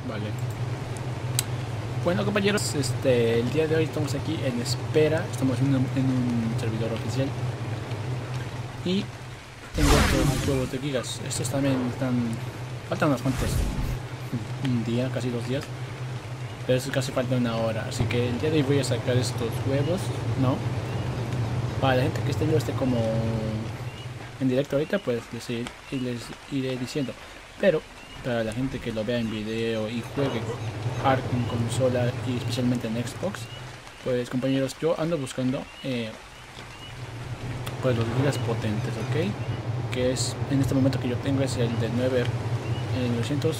Vale. Bueno, compañeros, el día de hoy estamos aquí en espera. Estamos en un servidor oficial. Y tengo estos huevos de gigas. Estos también están... Faltan unos cuantos. Un día, casi 2 días. Pero eso casi falta una hora. Así que el día de hoy voy a sacar estos huevos. No. Para la gente que esté como en directo ahorita, pues les iré diciendo. Pero para la gente que lo vea en video y juegue Ark en consola y especialmente en Xbox, pues compañeros, yo ando buscando pues los gigas potentes, ok, que es en este momento que yo tengo es el de 900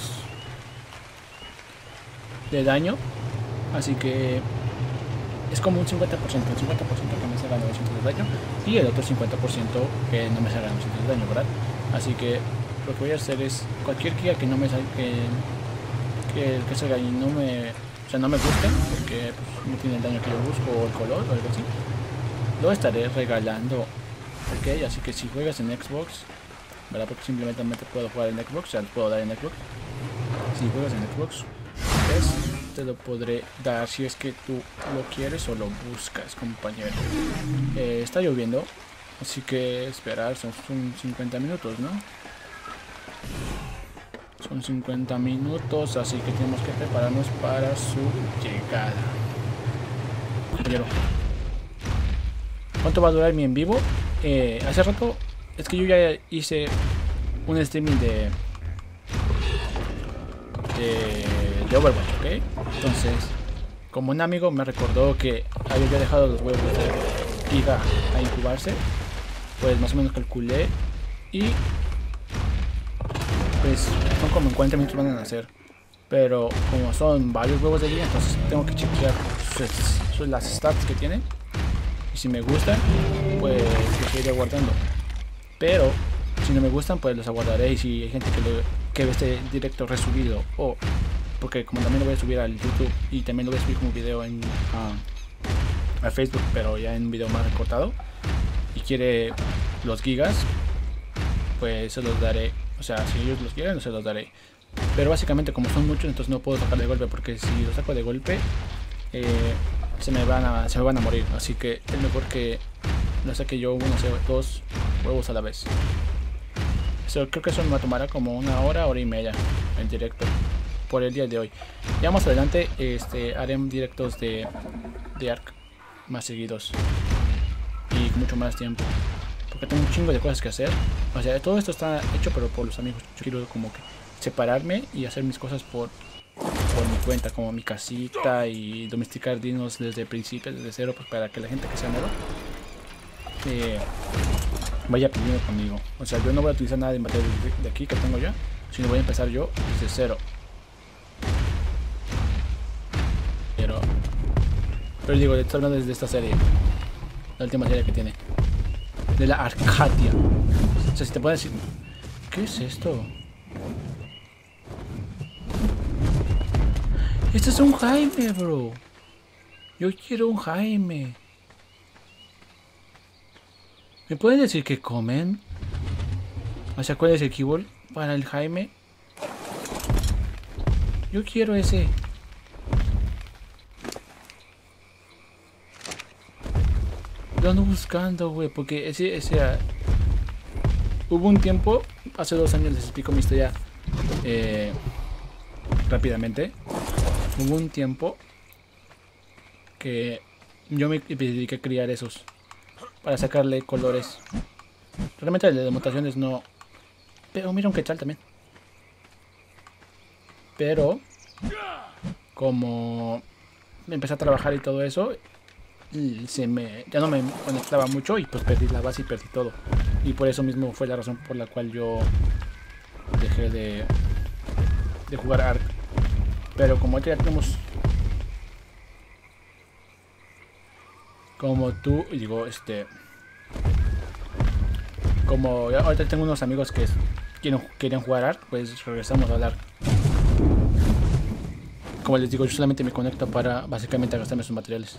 de daño, así que es como un 50% que me salga 900 de daño y el otro 50% que no me salga 900 de daño, ¿verdad? Así que lo que voy a hacer es cualquier giga que no me salga, que salga y no me, o sea, no me guste, porque pues, no tiene el daño que yo busco o el color o algo así, lo estaré regalando, ok. Así que si juegas en Xbox, ¿verdad? Porque simplemente puedo jugar en Xbox, o sea, puedo dar en Xbox. Si juegas en Xbox, pues te lo podré dar si es que tú lo quieres o lo buscas, compañero. Está lloviendo, así que esperar, son 50 minutos, ¿no? Son 50 minutos, así que tenemos que prepararnos para su llegada. Compañero, ¿cuánto va a durar mi en vivo? Hace rato, es que yo ya hice un streaming de Overwatch, ¿ok? Entonces, como un amigo me recordó que había dejado los huevos de giga a incubarse, pues más o menos calculé y pues son como en 40 minutos van a nacer, pero como son varios huevos de giga, entonces tengo que chequear las stats que tienen y si me gustan, pues los iré guardando, pero si no me gustan, pues los aguardaré. Y si hay gente que ve este directo resubido, o porque como también lo voy a subir al YouTube y también lo voy a subir como video a Facebook, pero ya en un video más recortado, y quiere los gigas, pues se los daré. O sea, si ellos los quieren, se los daré. Pero básicamente como son muchos, entonces no puedo sacar de golpe, porque si los saco de golpe se me van a morir. Así que es mejor que lo saque yo dos huevos a la vez. Creo que eso me tomará como una hora y media en directo por el día de hoy. Ya más adelante haré directos de Ark más seguidos y mucho más tiempo, porque tengo un chingo de cosas que hacer. O sea, todo esto está hecho pero por los amigos. Yo quiero como que separarme y hacer mis cosas por mi cuenta, como mi casita y domesticar dinos desde el principio, desde cero, pues para que la gente que sea nueva vaya aprendiendo conmigo. O sea, yo no voy a utilizar nada de material de aquí que tengo ya, sino voy a empezar yo desde cero. Pero digo, estoy hablando desde esta serie, la última serie que tiene, de la Arcadia. O sea, si te puedes decir, ¿qué es esto? Este es un Jaime, bro. Yo quiero un Jaime. ¿Me pueden decir qué comen? O sea, ¿cuál es el keyword para el Jaime? Yo quiero ese. Lo ando buscando, güey, porque hubo un tiempo, hace 2 años, les explico mi historia rápidamente. Hubo un tiempo que yo me dediqué a criar esos para sacarle colores. Realmente el de mutaciones no. Pero mira un quetzal también. Pero como empecé a trabajar y todo eso, ya no me conectaba mucho y pues perdí la base y perdí todo. Y por eso mismo fue la razón por la cual yo dejé de jugar Ark. Pero como ya tenemos, como tú, digo, como ahorita tengo unos amigos que querían jugar Ark, pues regresamos a hablar. Como les digo, yo solamente me conecto para básicamente gastarme sus materiales.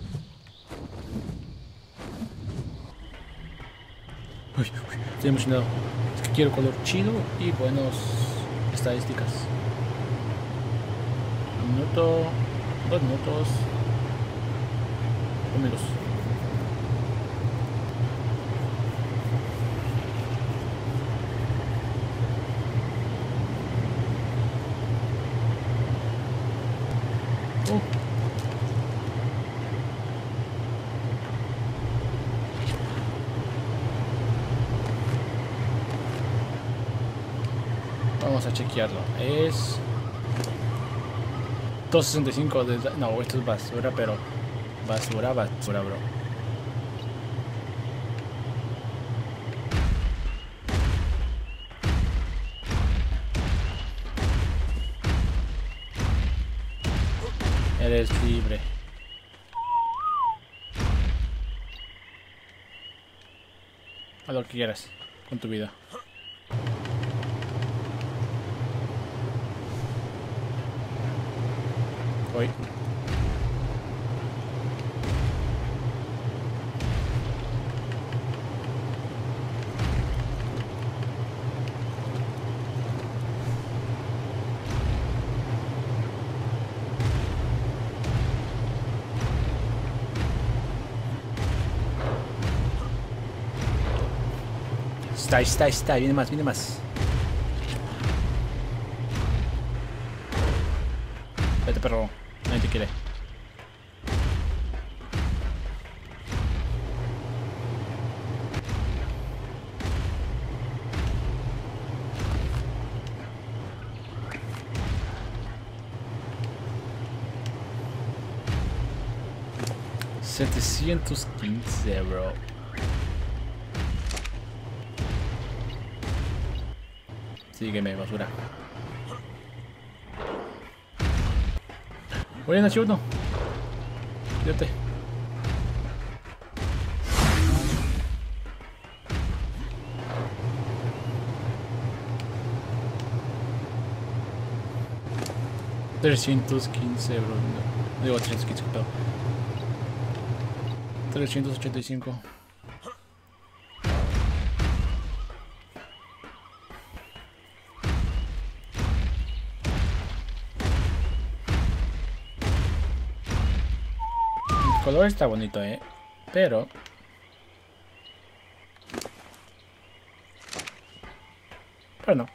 Uy, estoy emocionado. Es que quiero color chido y buenas estadísticas. Un minuto, 2 minutos. Amigos. Vamos a chequearlo. Es 265 de... No, esto es basura, pero... Basura, bro. Eres libre. Haz lo que quieras con tu vida. Voy. Está, viene más. Vete, perro, nadie te quiere. $715, bro. Sígueme, basura. Oye, Nacho, fíjate. $315, bro. No, digo 315, pero 385. El color está bonito, pero no.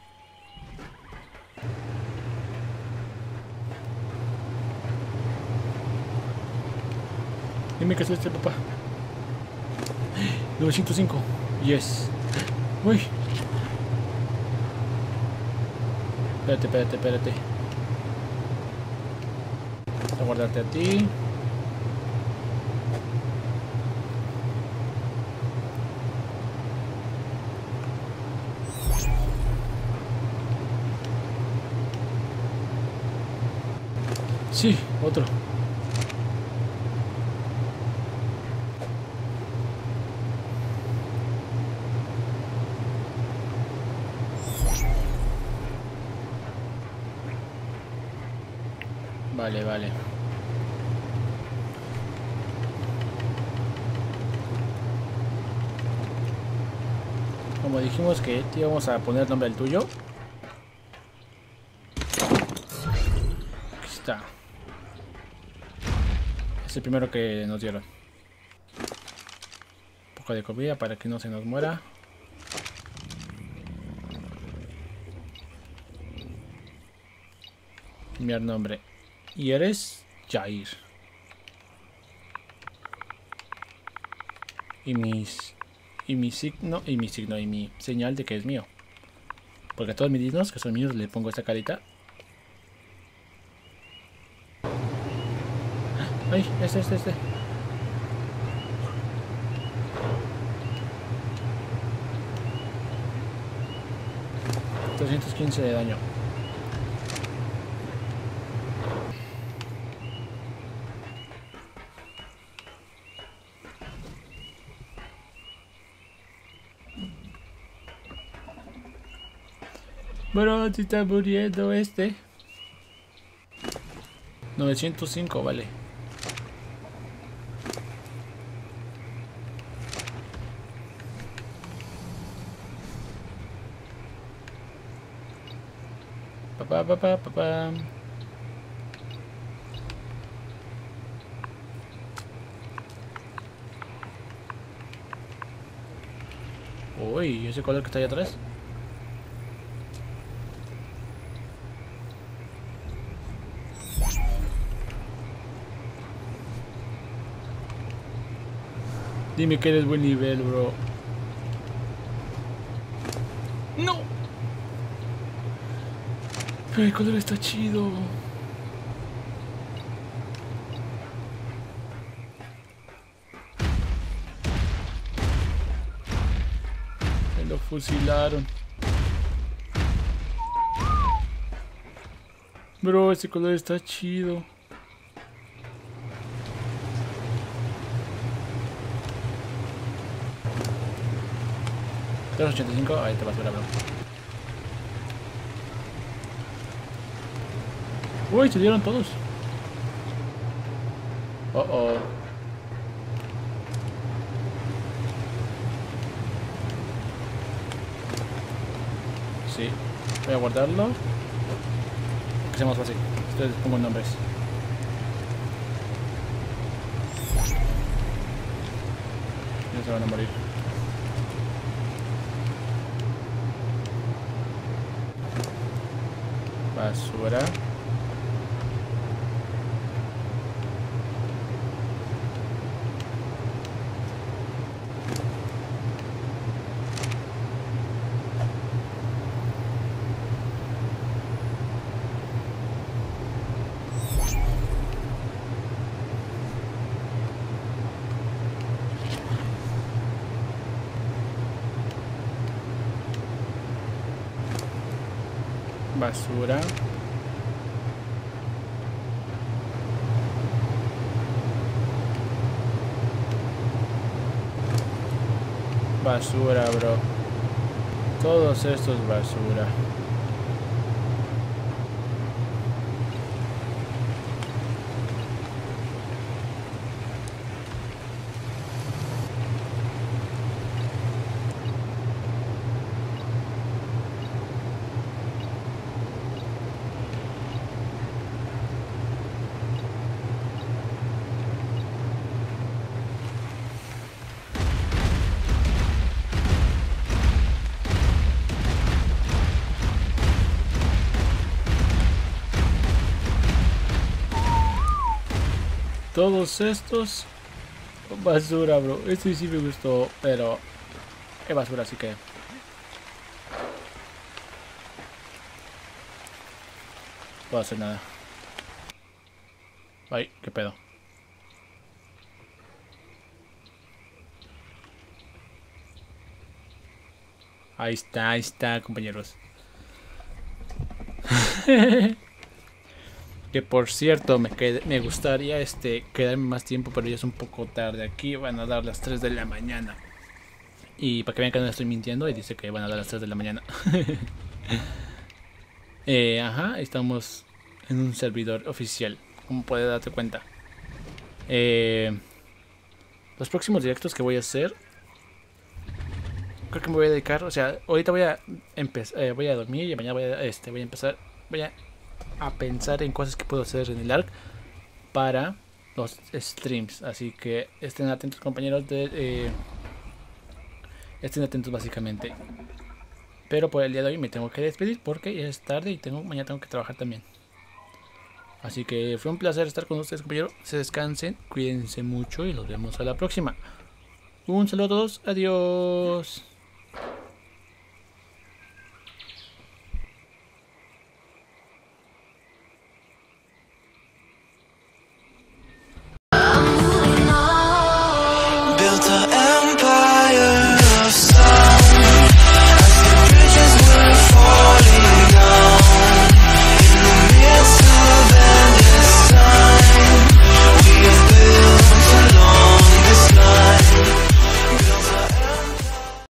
Dime que es este, papá. 905. Yes. Uy. Espérate. Voy a guardarte a ti. Sí, otro. Vale. Como dijimos que te íbamos a poner nombre al tuyo. Aquí está. Es el primero que nos dieron. Un poco de comida para que no se nos muera. Enviar nombre. Y eres Jair. Y mi señal de que es mío. Porque a todos mis dignos que son míos le pongo esta carita. Ay, este. 315 de daño. Bro, si está muriendo este. 905, vale. Papá. Uy, ¿ese color que está ahí atrás? Dime que eres buen nivel, bro. ¡No! Pero el color está chido. Me lo fusilaron. Bro, ese color está chido. $85, ahí te vas a ver, bro. Uy, se dieron todos. Oh, oh. Sí, voy a guardarlo. Que sea más fácil. Ustedes pongo nombres. Ya se van a morir. Basura. Basura. Basura, bro. Todos estos basura. Todos estos basura, bro. Este sí me gustó, pero es basura, así que no puedo hacer nada. Ay, qué pedo. Ahí está, compañeros. Que por cierto, me gustaría quedarme más tiempo, pero ya es un poco tarde. Aquí van a dar las 3 de la mañana. Y para que vean que no estoy mintiendo, y dice que van a dar las 3 de la mañana. Ajá, estamos en un servidor oficial, como puedes darte cuenta. Los próximos directos que voy a hacer, creo que me voy a dedicar, o sea, ahorita voy a empezar, voy a dormir y mañana voy a empezar, voy a pensar en cosas que puedo hacer en el ARK para los streams. Así que estén atentos, compañeros, estén atentos básicamente. Pero por el día de hoy me tengo que despedir porque ya es tarde y mañana tengo que trabajar también. Así que fue un placer estar con ustedes, compañeros. Se descansen, cuídense mucho y nos vemos a la próxima. Un saludo a todos, adiós.